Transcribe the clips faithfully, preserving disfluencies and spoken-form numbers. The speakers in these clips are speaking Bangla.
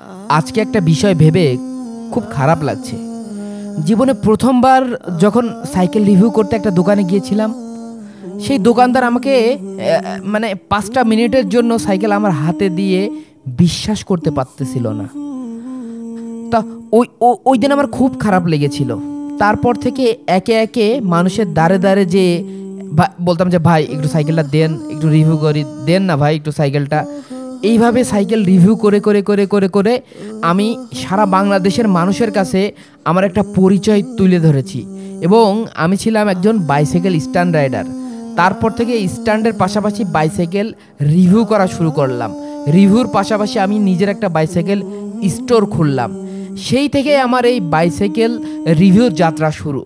আজকে একটা বিষয় ভেবে খুব খারাপ লাগছে। জীবনে প্রথমবার যখন সাইকেল রিভিউ করতে একটা দোকানে গিয়েছিলাম, সেই দোকানদার আমাকে মানে পাঁচটা মিনিটের জন্য সাইকেল আমার হাতে দিয়ে বিশ্বাস করতে পারতেছিল না। তা ওই ওই দিন আমার খুব খারাপ লেগেছিল। তারপর থেকে একে একে মানুষের দ্বারে দ্বারে যে বলতাম যে ভাই একটু সাইকেলটা দেন, একটু রিভিউ করি, দেন না ভাই একটু সাইকেলটা। এইভাবে সাইকেল রিভিউ করে করে করে করে করে আমি সারা বাংলাদেশের মানুষের কাছে আমার একটা পরিচয় তুলে ধরেছি এবং আমি ছিলাম একজন বাইসাইকেল স্ট্যান্ড রাইডার। তারপর থেকে স্ট্যান্ডের পাশাপাশি বাইসাইকেল রিভিউ করা শুরু করলাম। রিভিউর পাশাপাশি আমি নিজের একটা বাইসাইকেল স্টোর খুললাম। সেই থেকে আমার এই বাইসাইকেল রিভিউর যাত্রা শুরু।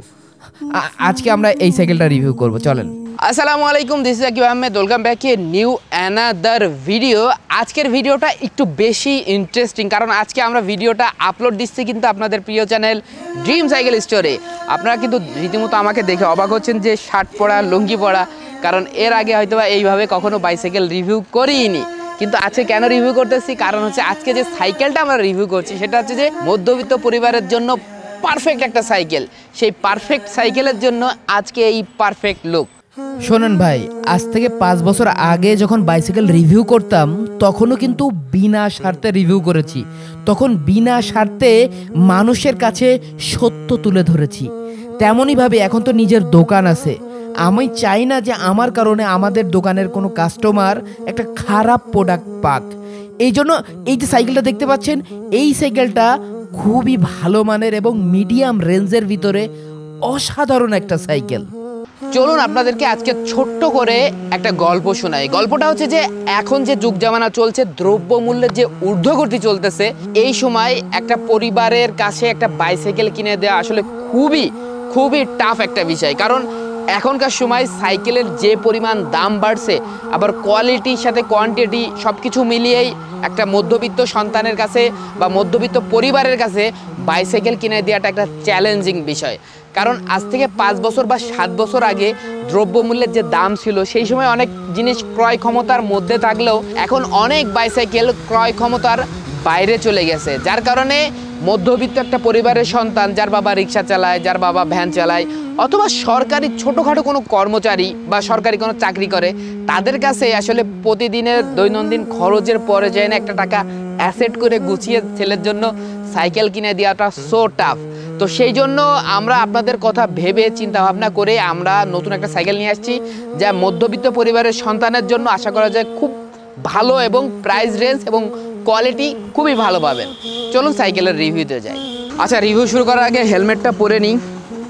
আজকে আমরা এই সাইকেলটা রিভিউ করব, চলেন। আসসালামু আলাইকুম, this is Akib Ahmed, welcome back a new another video. আজকের ভিডিওটা একটু বেশি ইন্টারেস্টিং, কারণ আজকে আমরা ভিডিওটা আপলোড দিচ্ছি কিন্তু আপনাদের প্রিয় চ্যানেল ড্রিম সাইকেল স্টোরে। আপনারা কিন্তু রীতিমতো আমাকে দেখে অবাক হচ্ছেন যে শার্ট পরা, লুঙ্গি পরা, কারণ এর আগে হয়তো বা এইভাবে কখনো বাইসাইকেল রিভিউ করিনি। কিন্তু আজকে কেন রিভিউ করতেছি, কারণ হচ্ছে আজকে যে সাইকেলটা আমরা রিভিউ করছি সেটা হচ্ছে যে মধ্যবিত্ত পরিবারের জন্য পারফেক্ট একটা সাইকেল। সেই পারফেক্ট সাইকেলের জন্য আজকে এই পারফেক্ট লুক। শোনেন ভাই, আজ থেকে পাঁচ বছর আগে যখন বাইসাইকেল রিভিউ করতাম তখনও কিন্তু বিনা স্বার্থে রিভিউ করেছি। তখন বিনা স্বার্থে মানুষের কাছে সত্য তুলে ধরেছি। তেমনইভাবে এখন তো নিজের দোকান আছে। আমি চাই না যে আমার কারণে আমাদের দোকানের কোনো কাস্টমার একটা খারাপ প্রোডাক্ট পাক। এই জন্য এই যে সাইকেলটা দেখতে পাচ্ছেন, এই সাইকেলটা খুবই ভালো মানের এবং মিডিয়াম রেঞ্জের ভিতরে অসাধারণ একটা সাইকেল। চলুন আপনাদেরকে আজকে ছোট্ট করে একটা গল্প শোনাই। গল্পটা হচ্ছে যে এখন যে যুগ জামানা চলছে, দ্রব্যমূল্যের যে ঊর্ধ্বগতি চলতেছে, এই সময় একটা পরিবারের কাছে একটা বাইসাইকেল কিনে দেওয়া আসলে খুবই খুবই টাফ একটা বিষয়। কারণ এখনকার সময় সাইকেলের যে পরিমাণ দাম বাড়ছে, আবার কোয়ালিটির সাথে কোয়ান্টিটি সব কিছু মিলিয়েই একটা মধ্যবিত্ত সন্তানের কাছে বা মধ্যবিত্ত পরিবারের কাছে বাইসাইকেল কিনে দেওয়াটা একটা চ্যালেঞ্জিং বিষয়। কারণ আজ থেকে পাঁচ বছর বা সাত বছর আগে দ্রব্যমূল্যের যে দাম ছিল, সেই সময় অনেক জিনিস ক্রয় ক্ষমতার মধ্যে থাকলেও এখন অনেক বাইসাইকেল ক্রয় ক্ষমতার বাইরে চলে গেছে। যার কারণে মধ্যবিত্ত একটা পরিবারের সন্তান, যার বাবা রিক্সা চালায়, যার বাবা ভ্যান চালায়, অথবা সরকারি ছোটোখাটো কোনো কর্মচারী বা সরকারি কোনো চাকরি করে, তাদের কাছে আসলে প্রতিদিনের দৈনন্দিন খরচের পরে যায় না একটা টাকা অ্যাসেট করে গুছিয়ে ছেলের জন্য সাইকেল কিনে দেওয়াটা সো টাফ। তো সেই জন্য আমরা আপনাদের কথা ভেবে চিন্তা ভাবনা করে আমরা নতুন একটা সাইকেল নিয়ে আসছি, যা মধ্যবিত্ত পরিবারের সন্তানের জন্য আশা করা যায় খুব ভালো এবং প্রাইস রেঞ্জ এবং কোয়ালিটি খুবই ভালো পাবেন। চলুন সাইকেলের রিভিউতে যাই। আচ্ছা, রিভিউ শুরু করার আগে হেলমেটটা পরে নিই।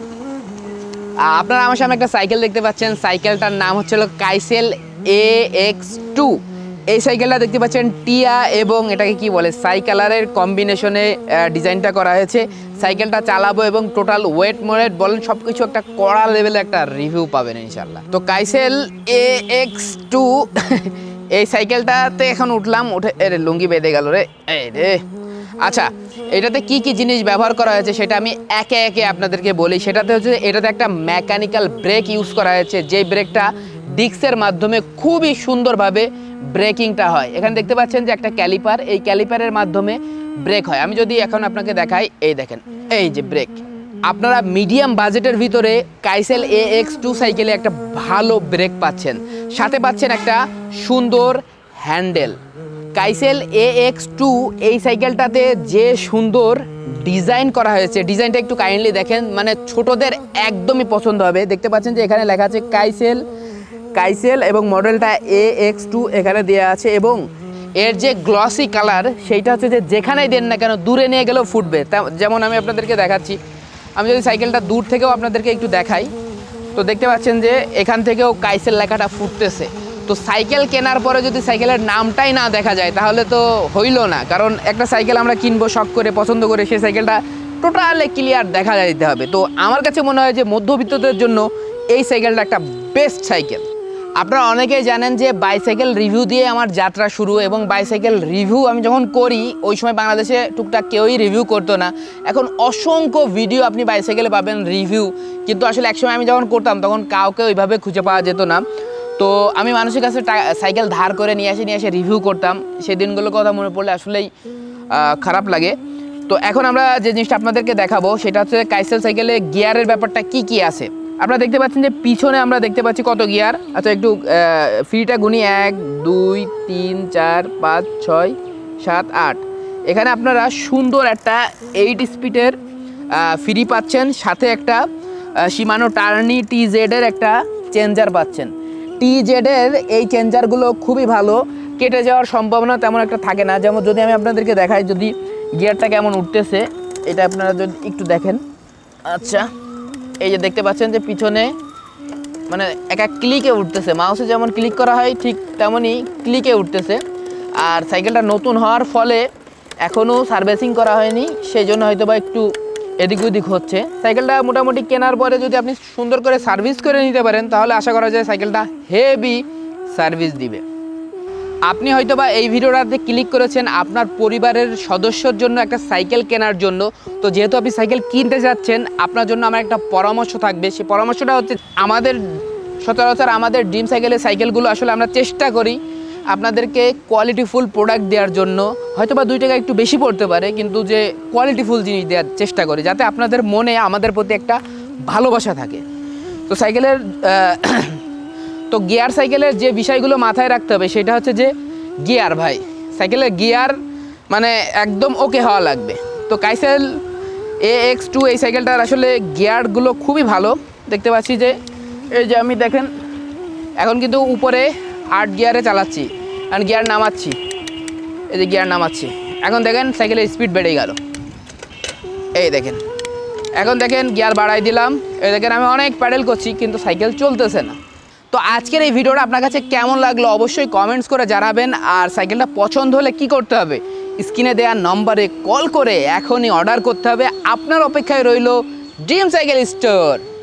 আপনারা আমার সামনে একটা সাইকেল দেখতে পাচ্ছেন। সাইকেলটার নাম হচ্ছিল কাইসেল এ এক্স টু। এই সাইকেলটা দেখতে পাচ্ছেন টিয়া এবং এটাকে কি বলে সাই কালারের কম্বিনেশনে ডিজাইনটা করা হয়েছে। সাইকেলটা চালাবো এবং টোটাল ওয়েট মোয়েট বলেন সব কিছু একটা কড়া লেভেলে একটা রিভিউ পাবেন ইনশাল্লাহ। তো কাইসেল এ এক্স টু এই সাইকেলটাতে এখন উঠলাম, উঠে এর লুঙ্গি বেঁধে গেল রে রে। আচ্ছা, এটাতে কি কি জিনিস ব্যবহার করা হয়েছে সেটা আমি একে একে আপনাদেরকে বলি। সেটাতে হচ্ছে এটাতে একটা মেকানিক্যাল ব্রেক ইউজ করা হয়েছে, যে ব্রেকটা ডিস্কের মাধ্যমে খুবই সুন্দরভাবে ব্রেকিংটা হয়। এখানে দেখতে পাচ্ছেন যে একটা ক্যালিপার, এই ক্যালিপারের মাধ্যমে ব্রেক হয়। আমি যদি এখন আপনাকে দেখাই, এই দেখেন এই যে ব্রেক। আপনারা মিডিয়াম বাজেটের ভিতরে কাইসেল এ এক্স টু সাইকেলে একটা ভালো ব্রেক পাচ্ছেন, সাথে পাচ্ছেন একটা সুন্দর হ্যান্ডেল। কাইসেল এ এক্স টু এই সাইকেলটাতে যে সুন্দর ডিজাইন করা হয়েছে, ডিজাইনটা একটু কাইন্ডলি দেখেন, মানে ছোটদের একদমই পছন্দ হবে। দেখতে পাচ্ছেন যে এখানে লেখা আছে কাইসেল কাইসেল এবং মডেলটা এ এক্স টু এখানে দেওয়া আছে, এবং এর যে গ্লসি কালার সেইটা হচ্ছে যে যেখানেই দেন না কেন দূরে নিয়ে গেলেও ফুটবে। যেমন আমি আপনাদেরকে দেখাচ্ছি, আমি যদি সাইকেলটা দূর থেকেও আপনাদেরকে একটু দেখাই, তো দেখতে পাচ্ছেন যে এখান থেকেও কাইসেল লেখাটা ফুটতেছে। তো সাইকেল কেনার পরে যদি সাইকেলের নামটাই না দেখা যায় তাহলে তো হইল না। কারণ একটা সাইকেল আমরা কিনবো শখ করে, পছন্দ করে, সেই সাইকেলটা টোটালি ক্লিয়ার দেখা যাইতে হবে। তো আমার কাছে মনে হয় যে মধ্যবিত্তদের জন্য এই সাইকেলটা একটা বেস্ট সাইকেল। আপনারা অনেকেই জানেন যে বাইসাইকেল রিভিউ দিয়ে আমার যাত্রা শুরু, এবং বাইসাইকেল রিভিউ আমি যখন করি ওই সময় বাংলাদেশে টুকটাক কেউই রিভিউ করতো না। এখন অসংখ্য ভিডিও আপনি বাইসাইকেলে পাবেন রিভিউ, কিন্তু আসলে একসময় আমি যখন করতাম তখন কাউকে ওইভাবে খুঁজে পাওয়া যেত না। তো আমি মানুষের কাছে সাইকেল ধার করে নিয়ে এসে নিয়ে এসে রিভিউ করতাম। সেই দিনগুলোর কথা মনে পড়লে আসলেই খারাপ লাগে। তো এখন আমরা যে জিনিসটা আপনাদেরকে দেখাবো সেটা হচ্ছে কাইসেল সাইকেলে গিয়ারের ব্যাপারটা কি কি আছে। আপনারা দেখতে পাচ্ছেন যে পিছনে আমরা দেখতে পাচ্ছি কত গিয়ার। আচ্ছা একটু ফ্রিটা গুনি, এক দুই তিন চার পাঁচ ছয় সাত আট। এখানে আপনারা সুন্দর একটা এইট স্পিডের ফ্রি পাচ্ছেন, সাথে একটা শিমানো টার্নি টি জেডের একটা চেঞ্জার পাচ্ছেন। টি জেডের এই চেঞ্জারগুলো খুবই ভালো, কেটে যাওয়ার সম্ভাবনা তেমন একটা থাকে না। যেমন যদি আমি আপনাদেরকে দেখাই, যদি গিয়ারটা কেমন উঠতেছে এটা আপনারা যদি একটু দেখেন। আচ্ছা এই যে দেখতে পাচ্ছেন যে পিছনে মানে এক এক ক্লিকে উঠতেছে, মাউসে যেমন ক্লিক করা হয় ঠিক তেমনই ক্লিকে উঠতেছে। আর সাইকেলটা নতুন হওয়ার ফলে এখনও সার্ভিসিং করা হয়নি, সেই জন্য হয়তো বা একটু এদিক ওদিক হচ্ছে। সাইকেলটা মোটামুটি কেনার পরে যদি আপনি সুন্দর করে সার্ভিস করে নিতে পারেন তাহলে আশা করা যায় সাইকেলটা হেভি সার্ভিস দিবে। আপনি হয়তো বা এই ভিডিওটাতে ক্লিক করেছেন আপনার পরিবারের সদস্যর জন্য একটা সাইকেল কেনার জন্য। তো যেহেতু আপনি সাইকেল কিনতে যাচ্ছেন, আপনার জন্য আমার একটা পরামর্শ থাকবে। সেই পরামর্শটা হচ্ছে, আমাদের সচরাচর আমাদের ড্রিম সাইকেলের সাইকেলগুলো আসলে আমরা চেষ্টা করি আপনাদেরকে কোয়ালিটিফুল প্রোডাক্ট দেওয়ার জন্য। হয়তো বা দুই টাকা একটু বেশি পড়তে পারে, কিন্তু যে কোয়ালিটিফুল জিনিস দেওয়ার চেষ্টা করি যাতে আপনাদের মনে আমাদের প্রতি একটা ভালোবাসা থাকে। তো সাইকেলের তো গিয়ার সাইকেলের যে বিষয়গুলো মাথায় রাখতে হবে সেটা হচ্ছে যে গিয়ার, ভাই সাইকেলের গিয়ার মানে একদম ওকে হওয়া লাগবে। তো কাইসেল এ এক্স টু এই সাইকেলটার আসলে গিয়ারগুলো খুবই ভালো। দেখতে পাচ্ছি যে এই যে আমি দেখেন এখন কিন্তু উপরে আট গিয়ারে চালাচ্ছি, আর গিয়ার নামাচ্ছি, এই যে গিয়ার নামাচ্ছি। এখন দেখেন সাইকেলের স্পিড বেড়ে গেল, এই দেখেন। এখন দেখেন গিয়ার বাড়াই দিলাম, এই দেখেন আমি অনেক প্যাডেল করছি কিন্তু সাইকেল চলতেছে না। তো আজকের এই ভিডিওটা আপনার কাছে কেমন লাগলো অবশ্যই কমেন্টস করে জানাবেন। আর সাইকেলটা পছন্দ হলে কি করতে হবে, স্ক্রিনে দেওয়া নম্বরে কল করে এখনই অর্ডার করতে হবে। আপনার অপেক্ষায় রইল ড্রিম সাইকেল স্টোর।